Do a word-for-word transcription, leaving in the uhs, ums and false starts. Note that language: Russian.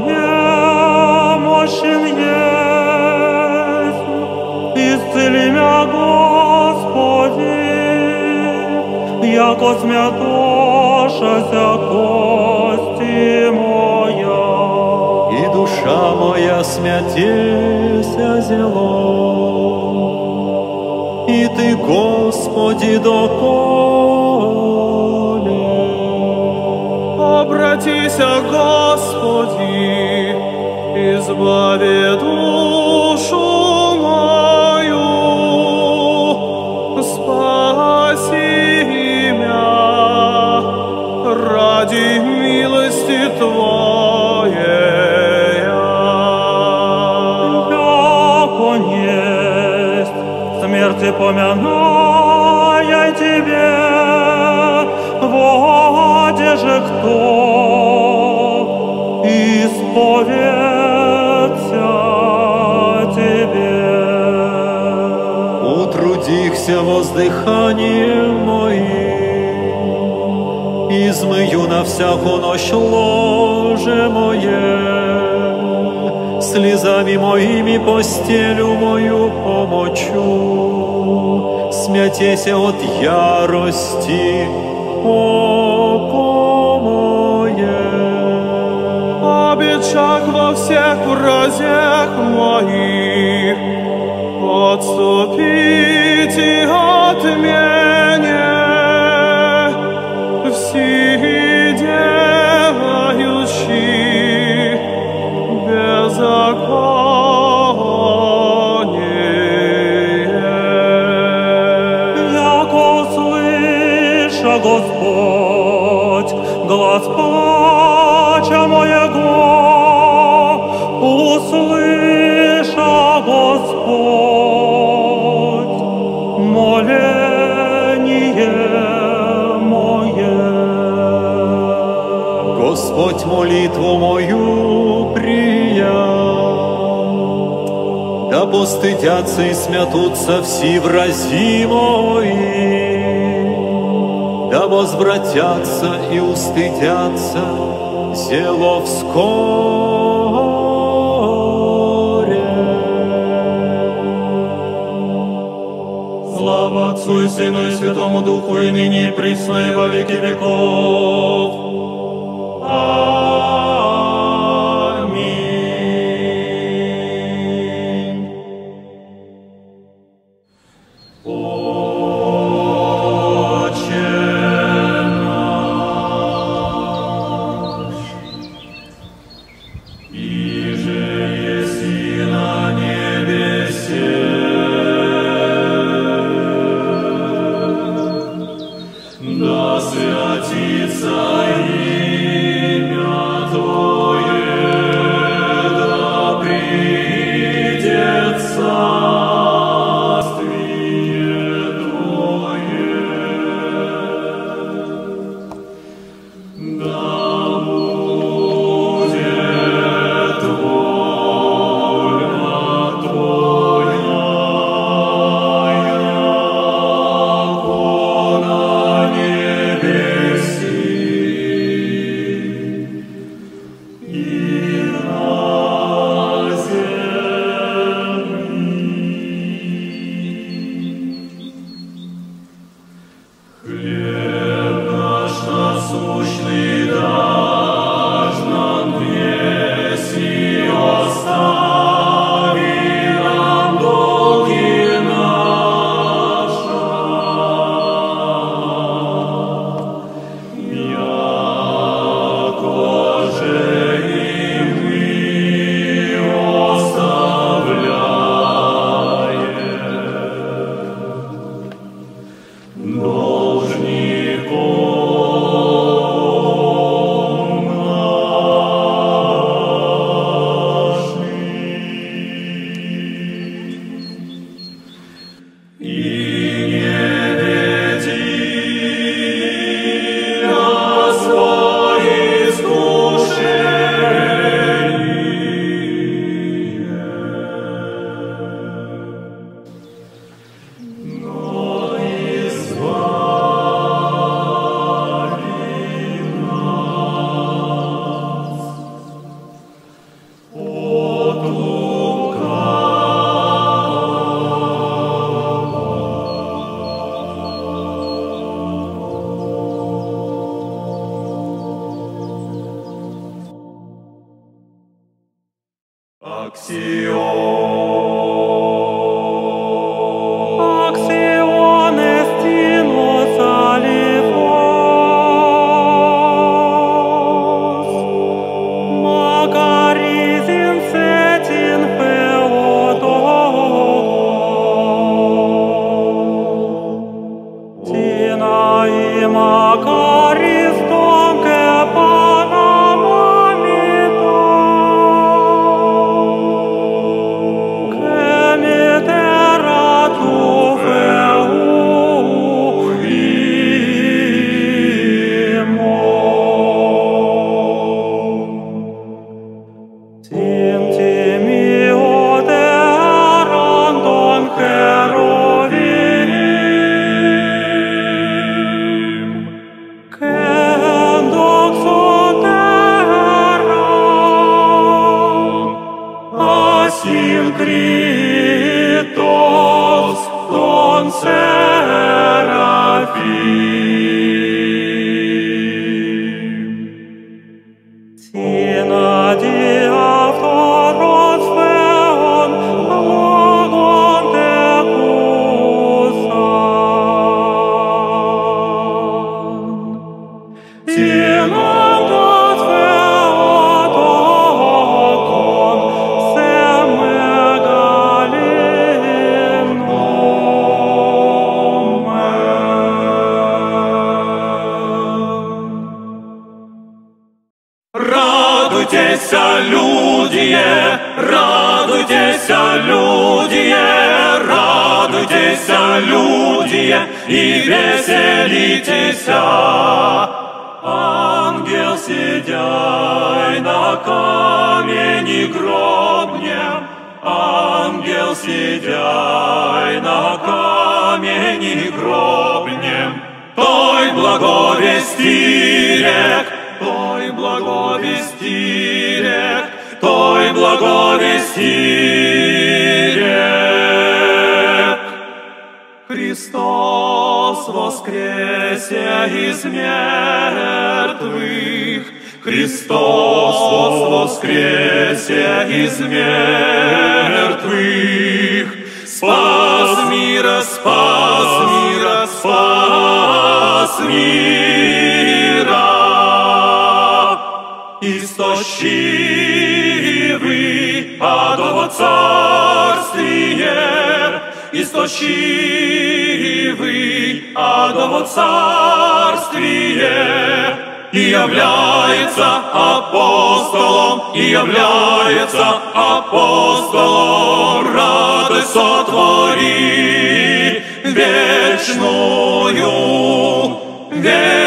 немощен есть, исцели мя, Господи, яко смятошася кости моя. И душа моя смятеся зело, и Ты, Господи, доколе. Обратися, Господи, избави душу мою, спаси мя ради милости Твоей. Яко несть смерти поминая Тебе, воде же кто исповедься Тебе. Утрудихся воздыханием моим, измыю на всяку ночь ложе мое, слезами моими постелю мою помочу, смятеся от ярости, око мое. Обечак во всех вразях моих, отступите от меня, все делающие беззаконие. Яко слыша, Господь, глаз плача моего, услыша, Господь, моление мое. Господь молитву мою прият, да постыдятся и смятутся все врази мои, да возвратятся и устыдятся зело вскоре. Слава Отцу и Сыну и Святому Духу, и ныне и присно и во веки веков. Аминь. Отче наш, иже еси на небесе, да святится имя Acción estinos alivos, Macarizin setin feodor, Tina и Макарис тонке панамамито, Kritos ton seraphim. Tina di autoros theon logon decusan. Tina dos feodokon Радуйтесь, люди, радуйтесь, люди, радуйтесь, люди, и веселитесь. Ангел, сидяй на камени гробнем, ангел, сидяй на камени гробнем, той благовестирек, той благовестирек, той благовестирек. Христос воскресе из мертвых, Христос воскресе из мертвых, спас мира, спас мира, спас мира. Истощивый адово царствие, истощивый адово царствие, и является апостолом, и является апостолом. Радость сотвори вечную, вечную.